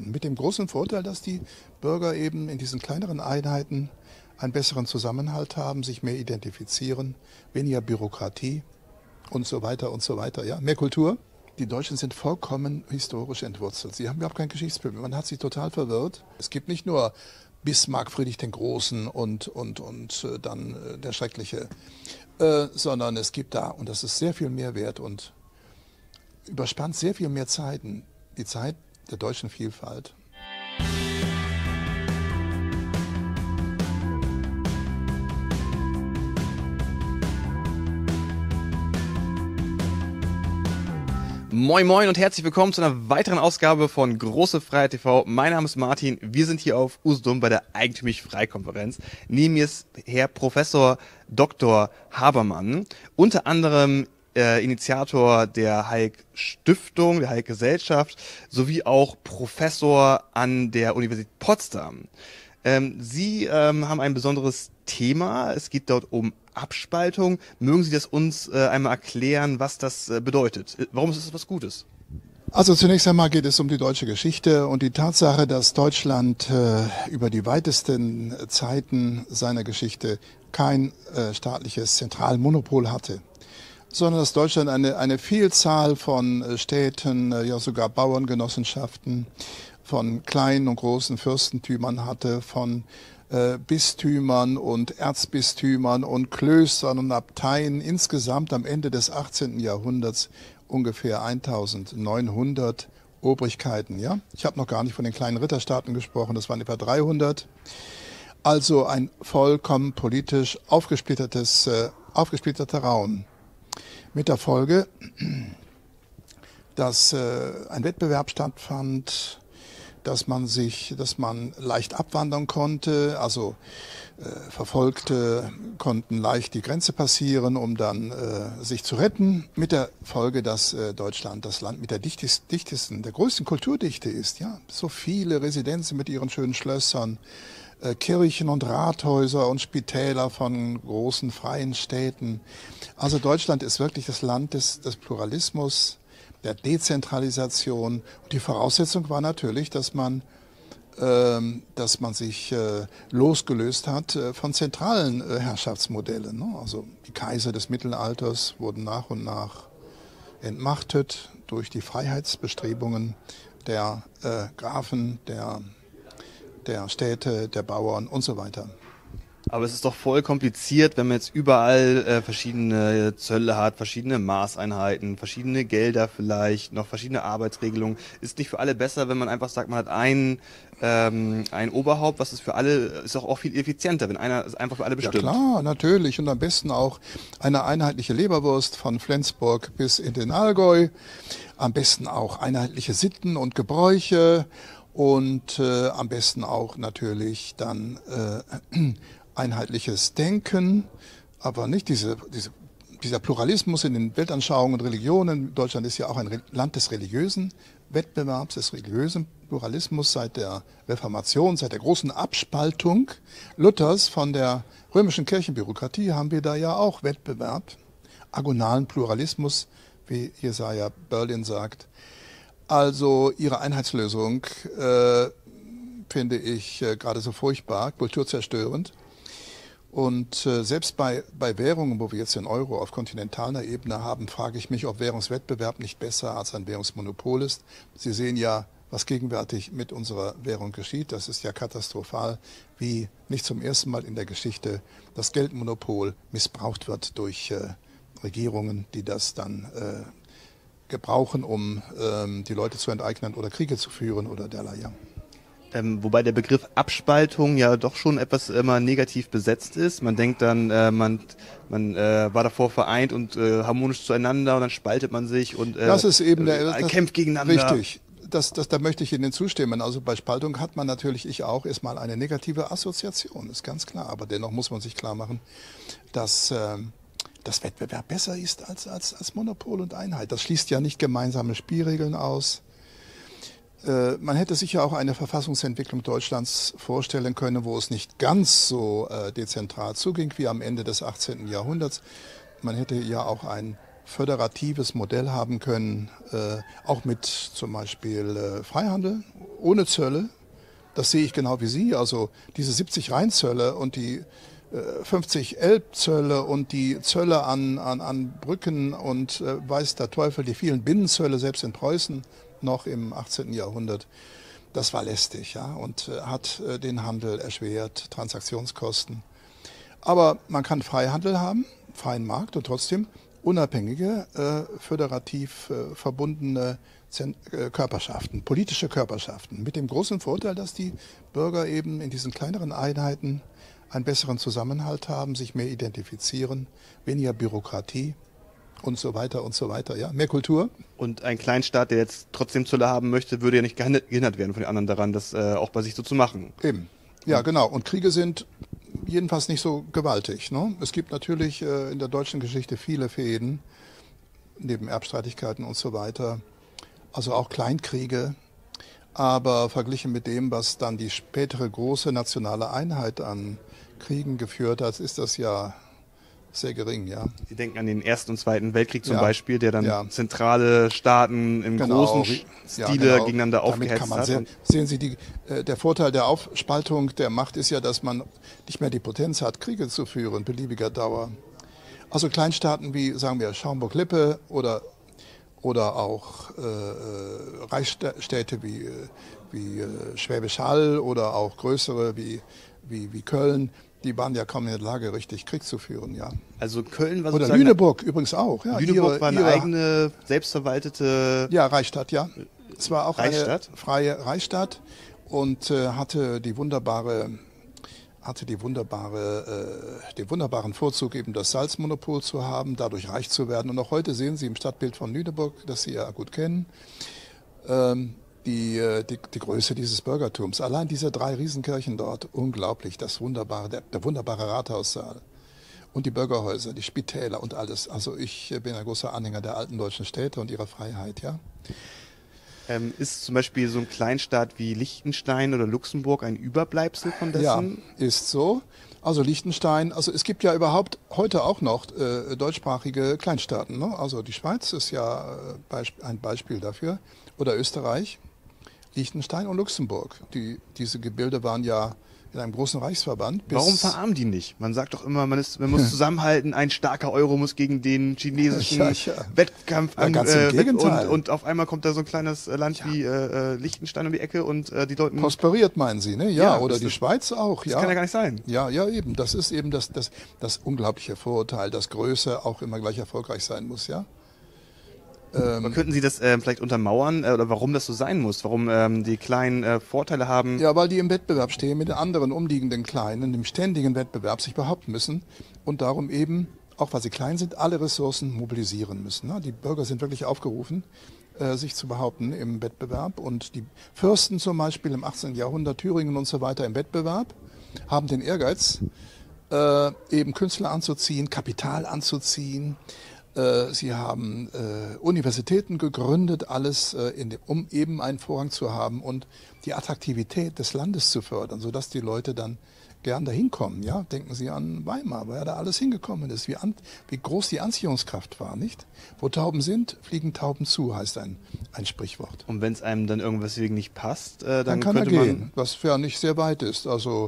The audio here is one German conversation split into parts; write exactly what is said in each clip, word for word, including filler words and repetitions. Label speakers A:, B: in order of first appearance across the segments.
A: Einheiten. Mit dem großen Vorteil, dass die Bürger eben in diesen kleineren Einheiten einen besseren Zusammenhalt haben, sich mehr identifizieren, weniger Bürokratie und so weiter und so weiter. Ja, mehr Kultur. Die Deutschen sind vollkommen historisch entwurzelt. Sie haben überhaupt kein Geschichtsbild. Man hat sie total verwirrt. Es gibt nicht nur Bismarck, Friedrich den Großen und, und, und äh, dann äh, der Schreckliche, äh, sondern es gibt da, und das ist sehr viel mehr wert und überspannt sehr viel mehr Zeiten, die Zeit der deutschen Vielfalt.
B: Moin Moin und herzlich willkommen zu einer weiteren Ausgabe von Große Freiheit T V. Mein Name ist Martin, wir sind hier auf Usedom bei der Eigentümlich-Frei-Konferenz. Neben mir ist Herr Professor Doktor Habermann, unter anderem äh, Initiator der Hayek-Stiftung, der Hayek-Gesellschaft, sowie auch Professor an der Universität Potsdam. Ähm, Sie ähm, haben ein besonderes Thema, es geht dort um Abspaltung. Mögen Sie das uns äh, einmal erklären, was das äh, bedeutet? Warum ist es was Gutes?
A: Also zunächst einmal geht es um die deutsche Geschichte und die Tatsache, dass Deutschland äh, über die weitesten Zeiten seiner Geschichte kein äh, staatliches Zentralmonopol hatte, sondern dass Deutschland eine, eine Vielzahl von äh, Städten, äh, ja sogar Bauerngenossenschaften, von kleinen und großen Fürstentümern hatte, von äh, Bistümern und Erzbistümern und Klöstern und Abteien, insgesamt am Ende des achtzehnten Jahrhunderts ungefähr eintausendneunhundert Obrigkeiten. Ja? Ich habe noch gar nicht von den kleinen Ritterstaaten gesprochen, das waren etwa dreihundert. Also ein vollkommen politisch aufgesplittertes, äh, aufgesplitterter Raum. Mit der Folge, dass äh, ein Wettbewerb stattfand, dass man sich, dass man leicht abwandern konnte, also äh, Verfolgte konnten leicht die Grenze passieren, um dann äh, sich zu retten, mit der Folge, dass äh, Deutschland das Land mit der dichtest, dichtesten, der größten Kulturdichte ist, ja, so viele Residenzen mit ihren schönen Schlössern, äh, Kirchen und Rathäuser und Spitäler von großen freien Städten. Also Deutschland ist wirklich das Land des, des Pluralismus, der Dezentralisation. Und die Voraussetzung war natürlich, dass man, ähm, dass man sich äh, losgelöst hat äh, von zentralen äh, Herrschaftsmodellen. Ne? Also die Kaiser des Mittelalters wurden nach und nach entmachtet durch die Freiheitsbestrebungen der äh, Grafen, der, der Städte, der Bauern und so weiter.
B: Aber es ist doch voll kompliziert, wenn man jetzt überall äh, verschiedene Zölle hat, verschiedene Maßeinheiten, verschiedene Gelder vielleicht, noch verschiedene Arbeitsregelungen. Ist nicht für alle besser, wenn man einfach sagt, man hat ein, ähm, ein Oberhaupt, was ist für alle, ist doch auch viel effizienter, wenn einer es einfach für alle bestimmt.
A: Ja klar, natürlich. Und am besten auch eine einheitliche Leberwurst von Flensburg bis in den Allgäu. Am besten auch einheitliche Sitten und Gebräuche und äh, am besten auch natürlich dann äh, einheitliches Denken, aber nicht diese, diese, dieser Pluralismus in den Weltanschauungen und Religionen. Deutschland ist ja auch ein Land des religiösen Wettbewerbs, des religiösen Pluralismus seit der Reformation, seit der großen Abspaltung Luthers von der römischen Kirchenbürokratie haben wir da ja auch Wettbewerb, agonalen Pluralismus, wie Jesaja Berlin sagt. Also ihre Einheitslösung äh, finde ich äh, gerade so furchtbar, kulturzerstörend. Und äh, selbst bei, bei Währungen, wo wir jetzt den Euro auf kontinentaler Ebene haben, frage ich mich, ob Währungswettbewerb nicht besser als ein Währungsmonopol ist. Sie sehen ja, was gegenwärtig mit unserer Währung geschieht. Das ist ja katastrophal, wie nicht zum ersten Mal in der Geschichte das Geldmonopol missbraucht wird durch äh, Regierungen, die das dann äh, gebrauchen, um ähm, die Leute zu enteignen oder Kriege zu führen oder derlei.
B: Ähm, wobei der Begriff Abspaltung ja doch schon etwas immer negativ besetzt ist. Man denkt dann, äh, man, man äh, war davor vereint und äh, harmonisch zueinander und dann spaltet man sich und äh,
A: das ist eben der,
B: äh, kämpft gegeneinander.
A: Richtig. Das, das, da möchte ich Ihnen zustimmen. Also bei Spaltung hat man natürlich, ich auch, erstmal eine negative Assoziation, ist ganz klar. Aber dennoch muss man sich klar machen, dass äh, das Wettbewerb besser ist als, als, als Monopol und Einheit. Das schließt ja nicht gemeinsame Spielregeln aus. Man hätte sicher auch eine Verfassungsentwicklung Deutschlands vorstellen können, wo es nicht ganz so äh, dezentral zuging wie am Ende des achtzehnten Jahrhunderts. Man hätte ja auch ein föderatives Modell haben können, äh, auch mit zum Beispiel äh, Freihandel, ohne Zölle. Das sehe ich genau wie Sie. Also diese siebzig Rheinzölle und die äh, fünfzig Elbzölle und die Zölle an, an, an Brücken und äh, weiß der Teufel, die vielen Binnenzölle, selbst in Preußen noch im achtzehnten Jahrhundert. Das war lästig, ja, und äh, hat äh, den Handel erschwert, Transaktionskosten. Aber man kann Freihandel haben, freien Markt und trotzdem unabhängige, äh, föderativ äh, verbundene Zen äh, Körperschaften, politische Körperschaften. Mit dem großen Vorteil, dass die Bürger eben in diesen kleineren Einheiten einen besseren Zusammenhalt haben, sich mehr identifizieren, weniger Bürokratie und so weiter und so weiter. Ja, mehr Kultur.
B: Und ein Kleinstaat, der jetzt trotzdem Zölle haben möchte, würde ja nicht gehindert werden von den anderen daran, das äh, auch bei sich so zu machen.
A: Eben. Ja, genau. Und Kriege sind jedenfalls nicht so gewaltig. Ne? Es gibt natürlich äh, in der deutschen Geschichte viele Fehden, neben Erbstreitigkeiten und so weiter. Also auch Kleinkriege. Aber verglichen mit dem, was dann die spätere große nationale Einheit an Kriegen geführt hat, ist das ja sehr gering, ja.
B: Sie denken an den Ersten und Zweiten Weltkrieg zum
A: Ja.
B: Beispiel, der dann
A: Ja.
B: zentrale Staaten im
A: Genau,
B: großen
A: ri-
B: Stile
A: ja, genau.
B: gegeneinander
A: Damit
B: aufgehetzt
A: kann man
B: hat.
A: sehr,
B: Und
A: sehen Sie, die, äh, der Vorteil der Aufspaltung der Macht ist ja, dass man nicht mehr die Potenz hat, Kriege zu führen, beliebiger Dauer. Also Kleinstaaten wie, sagen wir, Schaumburg-Lippe oder, oder auch äh, äh, Reichsstädte wie, äh, wie äh, Schwäbisch Hall oder auch größere wie, wie, wie Köln, die waren ja kaum in der Lage, richtig Krieg zu führen, ja.
B: also Köln war
A: Oder
B: sozusagen...
A: Lüneburg übrigens auch. Ja,
B: Lüneburg
A: ihre,
B: war eine
A: ihre,
B: eigene, selbstverwaltete...
A: Ja, Reichsstadt, ja. Es war auch
B: Reichsstadt?
A: eine freie Reichsstadt und äh, hatte die wunderbare, hatte die wunderbare, äh, den wunderbaren Vorzug, eben das Salzmonopol zu haben, dadurch reich zu werden. Und auch heute sehen Sie im Stadtbild von Lüneburg, das Sie ja gut kennen, ähm, die, äh, die, die Größe dieses Bürgertums. Allein diese drei Riesenkirchen dort, unglaublich, das wunderbare, der, der wunderbare Rathaussaal. Und die Bürgerhäuser, die Spitäler und alles. Also ich bin ein großer Anhänger der alten deutschen Städte und ihrer Freiheit, ja.
B: Ähm, ist zum Beispiel so ein Kleinstaat wie Liechtenstein oder Luxemburg ein Überbleibsel von dessen?
A: Ja, ist so. Also Liechtenstein, also es gibt ja überhaupt heute auch noch äh, deutschsprachige Kleinstaaten. Ne? Also die Schweiz ist ja äh, Beisp ein Beispiel dafür. Oder Österreich, Liechtenstein und Luxemburg. Die, diese Gebilde waren ja in einem großen Reichsverband. Bis
B: Warum verarmen die nicht? Man sagt doch immer, man, ist, man muss zusammenhalten, ein starker Euro muss gegen den chinesischen
A: Ja, ja.
B: Wettkampf
A: Ja,
B: an,
A: ganz im
B: äh, Wett-
A: Gegenteil.
B: und, und auf einmal kommt da so ein kleines äh, Land wie äh, äh, Liechtenstein um die Ecke und äh, die Leute...
A: prosperiert, meinen Sie, ne? Ja,
B: Ja,
A: oder
B: das
A: die
B: ist-
A: Schweiz auch,
B: Das
A: ja.
B: kann ja gar nicht sein.
A: Ja, ja, eben. Das ist eben das, das, das unglaubliche Vorurteil, dass Größe auch immer gleich erfolgreich sein muss, ja.
B: Aber könnten Sie das äh, vielleicht untermauern äh, oder warum das so sein muss? Warum ähm, die kleinen äh, Vorteile haben?
A: Ja, weil die im Wettbewerb stehen mit den anderen umliegenden Kleinen, im ständigen Wettbewerb sich behaupten müssen und darum eben, auch weil sie klein sind, alle Ressourcen mobilisieren müssen. Ne? Die Bürger sind wirklich aufgerufen, äh, sich zu behaupten im Wettbewerb. Und die Fürsten zum Beispiel im achtzehnten Jahrhundert, Thüringen und so weiter im Wettbewerb, haben den Ehrgeiz, äh, eben Künstler anzuziehen, Kapital anzuziehen. Äh, Sie haben äh, Universitäten gegründet, alles, äh, in dem, um eben einen Vorrang zu haben und die Attraktivität des Landes zu fördern, sodass die Leute dann gern dahin kommen. Ja? Denken Sie an Weimar, wo ja da alles hingekommen ist, wie, an, wie groß die Anziehungskraft war, nicht? Wo Tauben sind, fliegen Tauben zu, heißt ein, ein Sprichwort.
B: Und wenn es einem dann irgendwas wegen nicht passt, äh, dann,
A: Dann kann er
B: könnte man...
A: gehen, was ja nicht sehr weit ist. Also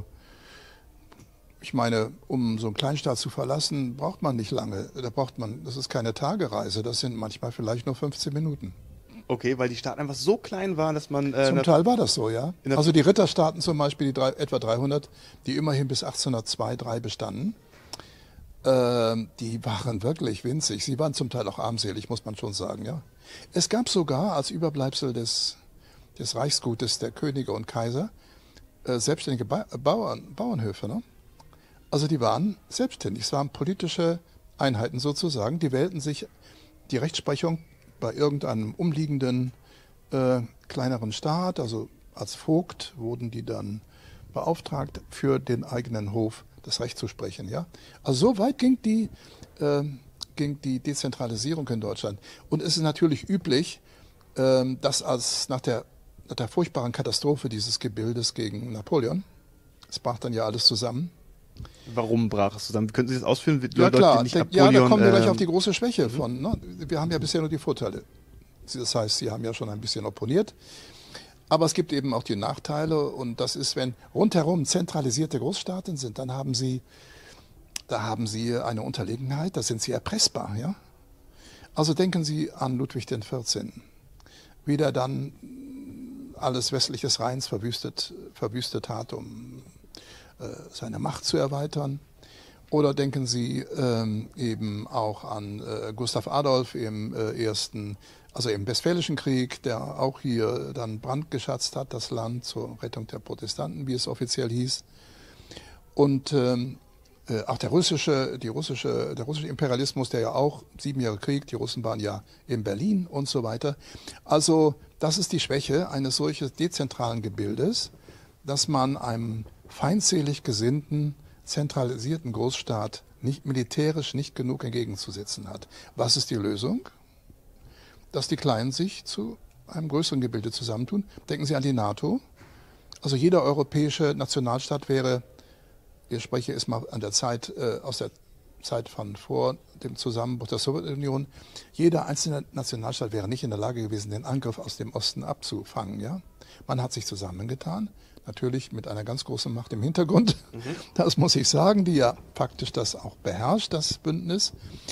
A: ich meine, um so einen Kleinstaat zu verlassen, braucht man nicht lange. Da braucht man, das ist keine Tagereise, das sind manchmal vielleicht nur fünfzehn Minuten.
B: Okay, weil die Staaten einfach so klein waren, dass man... Äh,
A: Zum Teil war das so, ja.
B: in der-
A: Also die Ritterstaaten zum Beispiel, die drei, etwa dreihundert, die immerhin bis achtzehnhundertzwei, drei bestanden, ähm, die waren wirklich winzig. Sie waren zum Teil auch armselig, muss man schon sagen, ja. Es gab sogar als Überbleibsel des, des Reichsgutes der Könige und Kaiser äh, selbstständige ba Bauern, Bauernhöfe, ne? Also die waren selbstständig, es waren politische Einheiten sozusagen, die wählten sich die Rechtsprechung bei irgendeinem umliegenden äh, kleineren Staat, also als Vogt wurden die dann beauftragt, für den eigenen Hof das Recht zu sprechen. Ja? Also so weit ging die, äh, ging die Dezentralisierung in Deutschland. Und es ist natürlich üblich, äh, dass als nach der, nach der furchtbaren Katastrophe dieses Gebildes gegen Napoleon, es brach dann ja alles zusammen,
B: Warum brach es zusammen? Können Sie das ausführen?
A: Ja
B: Leute,
A: klar,
B: die nicht
A: der,
B: Napoleon,
A: ja, da kommen wir gleich
B: ähm,
A: auf die große Schwäche von. Ne? Wir haben ja bisher nur die Vorteile. Das heißt, Sie haben ja schon ein bisschen opponiert. Aber es gibt eben auch die Nachteile und das ist, wenn rundherum zentralisierte Großstaaten sind, dann haben Sie, da haben Sie eine Unterlegenheit, da sind Sie erpressbar. Ja? Also denken Sie an Ludwig der Vierzehnte., wie der dann alles westlich des Rheins verwüstet, verwüstet hat, um äh, seine Macht zu erweitern. Oder denken Sie ähm, eben auch an äh, Gustav Adolf im äh, ersten, also im Westfälischen Krieg, der auch hier dann brandgeschatzt hat, das Land zur Rettung der Protestanten, wie es offiziell hieß. Und ähm, äh, auch der russische, die russische, der russische Imperialismus, der ja auch sieben Jahre Krieg, die Russen waren ja in Berlin und so weiter. Also das ist die Schwäche eines solchen dezentralen Gebildes, dass man einem feindselig gesinnten zentralisierten Großstaat nicht militärisch nicht genug entgegenzusetzen hat. Was ist die Lösung? Dass die Kleinen sich zu einem größeren Gebilde zusammentun. Denken Sie an die NATO. Also jeder europäische Nationalstaat wäre, ich spreche jetzt mal an der Zeit, äh, aus der Zeit von vor dem Zusammenbruch der Sowjetunion, jeder einzelne Nationalstaat wäre nicht in der Lage gewesen, den Angriff aus dem Osten abzufangen. Ja? Man hat sich zusammengetan. Natürlich mit einer ganz großen Macht im Hintergrund, mhm. das muss ich sagen, die ja faktisch das auch beherrscht, das Bündnis.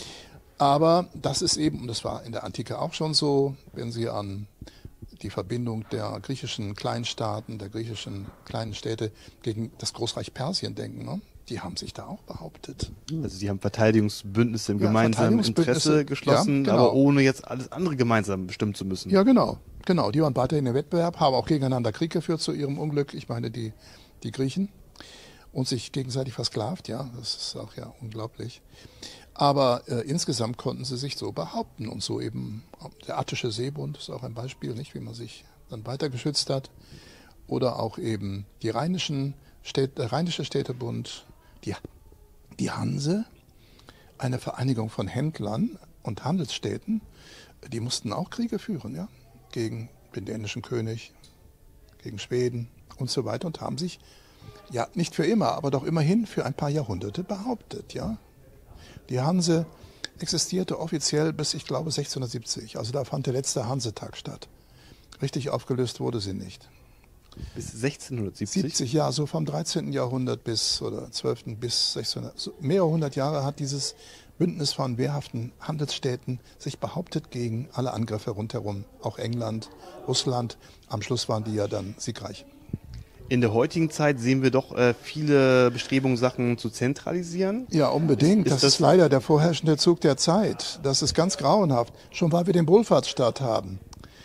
A: Aber das ist eben, und das war in der Antike auch schon so, wenn Sie an die Verbindung der griechischen Kleinstaaten, der griechischen kleinen Städte gegen das Großreich Persien denken, ne? Die haben sich da auch behauptet.
B: Also die haben Verteidigungsbündnisse im
A: ja,
B: gemeinsamen Interesse geschlossen, ja, genau. aber ohne jetzt alles andere gemeinsam bestimmen zu müssen.
A: Ja, genau. Genau, die waren weiterhin im Wettbewerb, haben auch gegeneinander Krieg geführt zu ihrem Unglück. Ich meine, die, die Griechen. Und sich gegenseitig versklavt, ja, das ist auch ja unglaublich. Aber äh, insgesamt konnten sie sich so behaupten und so eben, der Attische Seebund ist auch ein Beispiel, nicht, wie man sich dann weiter geschützt hat. Oder auch eben die rheinischen Städte, der Rheinische Städtebund, die, die Hanse, eine Vereinigung von Händlern und Handelsstädten, die mussten auch Kriege führen, ja, gegen den dänischen König, gegen Schweden und so weiter und haben sich, ja, nicht für immer, aber doch immerhin für ein paar Jahrhunderte behauptet, ja. Die Hanse existierte offiziell bis, ich glaube, sechzehnhundertsiebzig, also da fand der letzte Hansetag statt. Richtig aufgelöst wurde sie nicht.
B: Bis sechzehnhundertsiebzig?
A: siebzig, ja, so vom dreizehnten Jahrhundert bis, oder zwölften bis sechzehnhundert, so mehrere hundert Jahre hat dieses Bündnis von wehrhaften Handelsstädten sich behauptet gegen alle Angriffe rundherum, auch England, Russland. Am Schluss waren die ja dann siegreich.
B: In der heutigen Zeit sehen wir doch äh, viele Bestrebungen, Sachen zu zentralisieren.
A: Ja, unbedingt. Ist, ist das, das ist leider der vorherrschende Zug der Zeit. Das ist ganz grauenhaft. Schon weil wir den Wohlfahrtsstaat haben.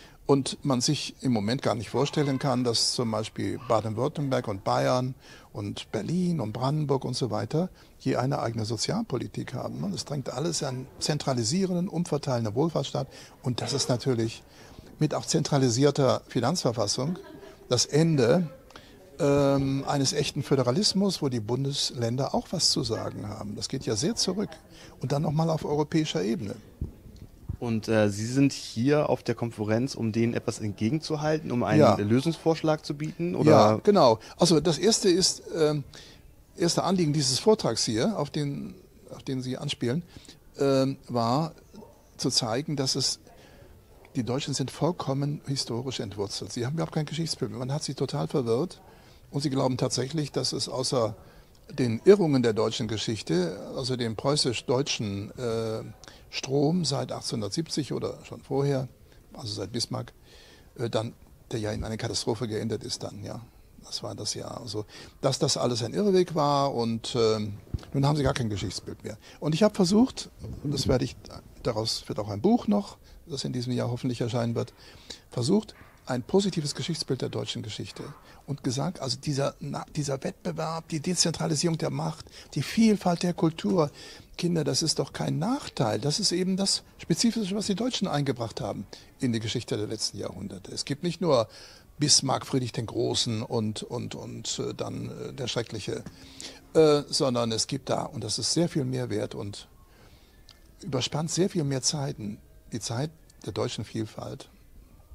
A: Und man sich im Moment gar nicht vorstellen kann, dass zum Beispiel Baden-Württemberg und Bayern und Berlin und Brandenburg und so weiter je eine eigene Sozialpolitik haben. Das drängt alles an zentralisierenden, umverteilenden Wohlfahrtsstaat. Und das ist natürlich mit auch zentralisierter Finanzverfassung das Ende ähm, eines echten Föderalismus, wo die Bundesländer auch was zu sagen haben. Das geht ja sehr zurück. Und dann nochmal auf europäischer Ebene.
B: Und äh, Sie sind hier auf der Konferenz, um denen etwas entgegenzuhalten, um einen
A: ja.
B: Lösungsvorschlag zu bieten? Oder?
A: Ja, genau. Also das erste ist, äh, erste Anliegen dieses Vortrags hier, auf den, auf den Sie anspielen, äh, war zu zeigen, dass es, die Deutschen sind vollkommen historisch entwurzelt. Sie haben überhaupt kein Geschichtsbild. Man hat sie total verwirrt und sie glauben tatsächlich, dass es außer den Irrungen der deutschen Geschichte, also dem preußisch-deutschen äh, Strom seit achtzehnhundertsiebzig oder schon vorher, also seit Bismarck, äh, dann, der ja in eine Katastrophe geendet ist dann, ja. Das war das Jahr. Also, dass das alles ein Irrweg war und äh, nun haben sie gar kein Geschichtsbild mehr. Und ich habe versucht, und das werde ich, daraus wird auch ein Buch noch, das in diesem Jahr hoffentlich erscheinen wird, versucht, ein positives Geschichtsbild der deutschen Geschichte und gesagt, also dieser, dieser Wettbewerb, die Dezentralisierung der Macht, die Vielfalt der Kultur, Kinder, das ist doch kein Nachteil. Das ist eben das Spezifische, was die Deutschen eingebracht haben in die Geschichte der letzten Jahrhunderte. Es gibt nicht nur Bismarck, Friedrich den Großen und, und, und äh, dann äh, der Schreckliche, äh, sondern es gibt da, und das ist sehr viel mehr wert und überspannt sehr viel mehr Zeiten, die Zeit der deutschen Vielfalt.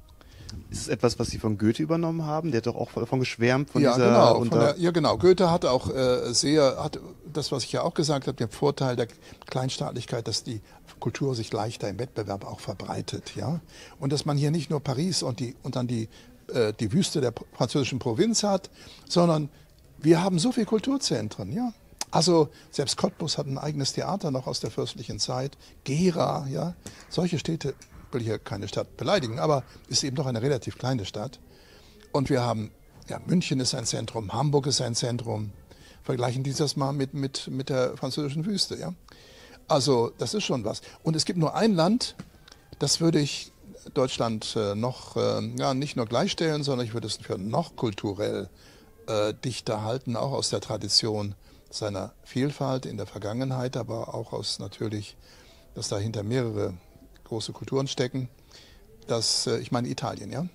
B: Ist es etwas, was Sie von Goethe übernommen haben? Der hat doch auch davon geschwärmt, von
A: ja,
B: dieser...
A: Genau, von
B: unter
A: der, ja, genau. Goethe hatte auch äh, sehr, hat das, was ich ja auch gesagt habe, den Vorteil der Kleinstaatlichkeit, dass die Kultur sich leichter im Wettbewerb auch verbreitet. Ja? Und dass man hier nicht nur Paris und, die, und dann die, äh, die Wüste der französischen Provinz hat, sondern wir haben so viele Kulturzentren. Ja? Also selbst Cottbus hat ein eigenes Theater noch aus der fürstlichen Zeit, Gera, ja, solche Städte. Ich will hier keine Stadt beleidigen, aber ist eben doch eine relativ kleine Stadt. Und wir haben, ja, München ist ein Zentrum, Hamburg ist ein Zentrum. Vergleichen Sie das mal mit, mit, mit der französischen Wüste, ja. Also, das ist schon was. Und es gibt nur ein Land, das würde ich Deutschland äh, noch, äh, ja, nicht nur gleichstellen, sondern ich würde es für noch kulturell äh, dichter halten, auch aus der Tradition seiner Vielfalt in der Vergangenheit, aber auch aus natürlich, dass dahinter mehrere große Kulturen stecken. Das, äh, ich meine Italien, ja.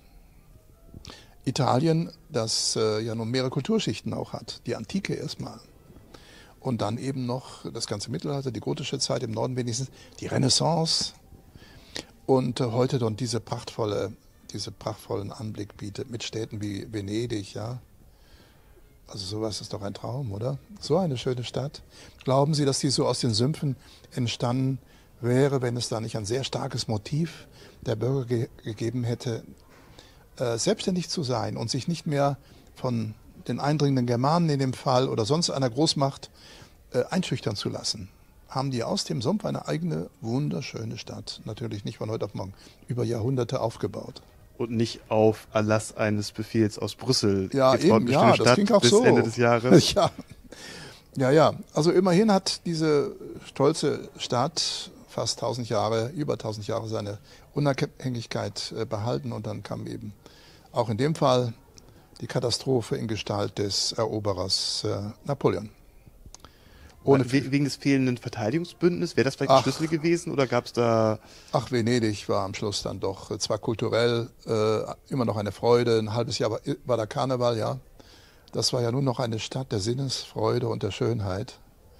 A: Italien, das äh, ja nun mehrere Kulturschichten auch hat. Die Antike erstmal. Und dann eben noch das ganze Mittelalter, die gotische Zeit im Norden wenigstens, die Renaissance. Und äh, heute dann diese prachtvolle, diese prachtvollen Anblick bietet mit Städten wie Venedig, ja. Also sowas ist doch ein Traum, oder? So eine schöne Stadt. Glauben Sie, dass die so aus den Sümpfen entstanden wäre, wenn es da nicht ein sehr starkes Motiv der Bürger ge gegeben hätte, äh, selbstständig zu sein und sich nicht mehr von den eindringenden Germanen in dem Fall oder sonst einer Großmacht äh, einschüchtern zu lassen? Haben die aus dem Sumpf eine eigene, wunderschöne Stadt, natürlich nicht von heute auf morgen, über Jahrhunderte aufgebaut.
B: Und nicht auf Erlass eines Befehls aus Brüssel.
A: Ja,
B: Jetzt
A: eben, ja, das ging auch
B: bis
A: so.
B: Ende des Jahres.
A: Ja. ja, ja, also immerhin hat diese stolze Stadt fast tausend Jahre, über tausend Jahre seine Unabhängigkeit äh, behalten und dann kam eben auch in dem Fall die Katastrophe in Gestalt des Eroberers äh, Napoleon.
B: Ohne We wegen des fehlenden Verteidigungsbündnisses, wäre das vielleicht ein Schlüssel gewesen oder gab es da...
A: Ach, Venedig war am Schluss dann doch zwar kulturell äh, immer noch eine Freude, ein halbes Jahr war, war der Karneval, ja. Das war ja nun noch eine Stadt der Sinnesfreude und der Schönheit.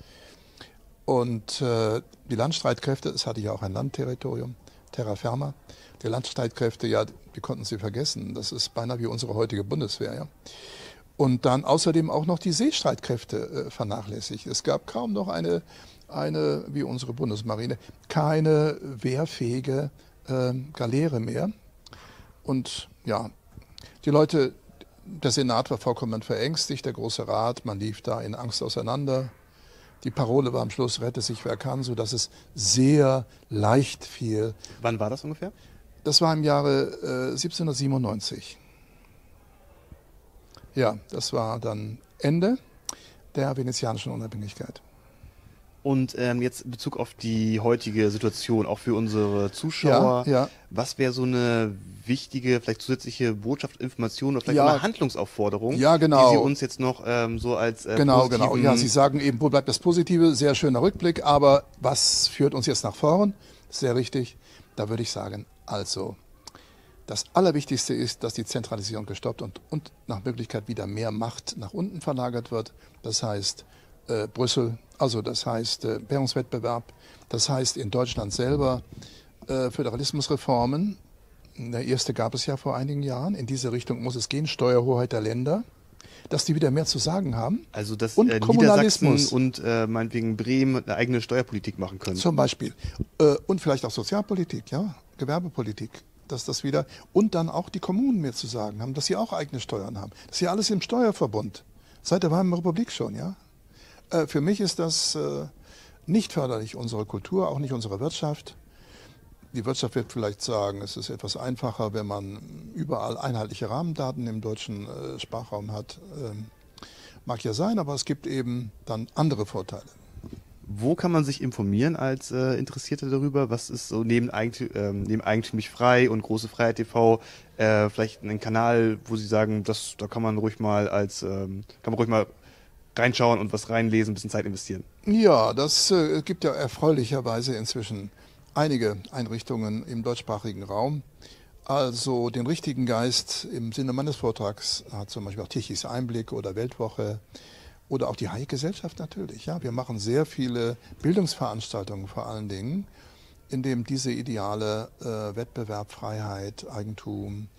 A: Und äh, die Landstreitkräfte, es hatte ja auch ein Landterritorium, Terra Firma, die Landstreitkräfte, ja, die konnten Sie vergessen, das ist beinahe wie unsere heutige Bundeswehr, ja. Und dann außerdem auch noch die Seestreitkräfte äh, vernachlässigt. Es gab kaum noch eine, eine, wie unsere Bundesmarine, keine wehrfähige äh, Galeere mehr. Und ja, die Leute, der Senat war vollkommen verängstigt, der Große Rat, man lief da in Angst auseinander. Die Parole war am Schluss, rette sich wer kann, sodass es sehr leicht fiel.
B: Wann war das ungefähr?
A: Das war im Jahre äh, siebzehnhundertsiebenundneunzig. Ja, das war dann Ende der venezianischen Unabhängigkeit.
B: Und ähm, jetzt in Bezug auf die heutige Situation, auch für unsere Zuschauer,
A: ja, ja.
B: was wäre so eine wichtige, vielleicht zusätzliche Botschaft, Information oder vielleicht
A: ja,
B: auch eine Handlungsaufforderung,
A: ja, genau.
B: die Sie uns jetzt noch ähm, so als äh,
A: Genau, genau. Ja, Sie sagen eben, wo bleibt das Positive? Sehr schöner Rückblick, aber was führt uns jetzt nach vorn? Sehr richtig. Da würde ich sagen, also das Allerwichtigste ist, dass die Zentralisierung gestoppt und, und nach Möglichkeit wieder mehr Macht nach unten verlagert wird. Das heißt äh, Brüssel, also das heißt äh, Währungswettbewerb, das heißt in Deutschland selber äh, Föderalismusreformen. Der erste gab es ja vor einigen Jahren. In diese Richtung muss es gehen, Steuerhoheit der Länder, dass die wieder mehr zu sagen haben.
B: Also dass
A: und
B: äh,
A: Kommunalismus
B: und äh, meinetwegen Bremen eine eigene Steuerpolitik machen können.
A: Zum Beispiel. Äh, und vielleicht auch Sozialpolitik, ja, Gewerbepolitik. Dass das wieder, und dann auch die Kommunen mehr zu sagen haben, dass sie auch eigene Steuern haben. Das ist ja alles im Steuerverbund. Seit der Weimarer Republik schon, ja. Äh, für mich ist das äh, nicht förderlich, unsere Kultur, auch nicht unsere Wirtschaft. Die Wirtschaft wird vielleicht sagen, es ist etwas einfacher, wenn man überall einheitliche Rahmendaten im deutschen äh, Sprachraum hat. Ähm, mag ja sein, aber es gibt eben dann andere Vorteile.
B: Wo kann man sich informieren als äh, Interessierte darüber? Was ist so neben, Eigentü ähm, neben Eigentümlich Frei und Große Freiheit T V äh, vielleicht ein Kanal, wo Sie sagen, das, da kann man ruhig mal als ähm, kann man ruhig mal reinschauen und was reinlesen, ein bisschen Zeit investieren?
A: Ja, das äh, gibt ja erfreulicherweise inzwischen einige Einrichtungen im deutschsprachigen Raum. Also den richtigen Geist im Sinne meines Vortrags hat zum Beispiel auch Tichys Einblick oder Weltwoche. Oder auch die High-Gesellschaft natürlich. Ja, wir machen sehr viele Bildungsveranstaltungen vor allen Dingen, in dem diese Ideale äh, Wettbewerb, Freiheit, Eigentum,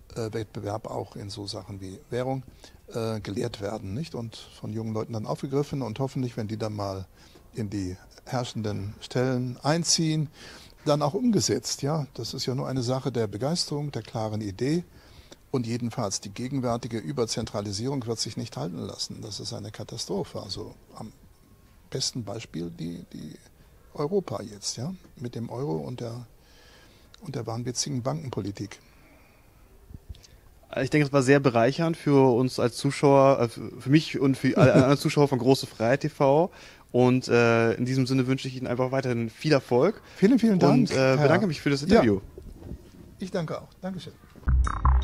A: äh, Wettbewerb auch in so Sachen wie Währung äh, gelehrt werden, nicht? Und von jungen Leuten dann aufgegriffen und hoffentlich, wenn die dann mal in die herrschenden Stellen einziehen, dann auch umgesetzt. Ja, das ist ja nur eine Sache der Begeisterung, der klaren Idee. Und jedenfalls die gegenwärtige Überzentralisierung wird sich nicht halten lassen. Das ist eine Katastrophe. Also am besten Beispiel die, die Europa jetzt, ja, mit dem Euro und der, und der wahnwitzigen Bankenpolitik.
B: Ich denke, es war sehr bereichernd für uns als Zuschauer, für mich und für alle anderen Zuschauer von Große Freiheit T V. Und äh, in diesem Sinne wünsche ich Ihnen einfach weiterhin viel Erfolg.
A: Vielen, vielen Dank.
B: Und äh, bedanke mich für das Interview.
A: Ja, ich danke auch. Dankeschön.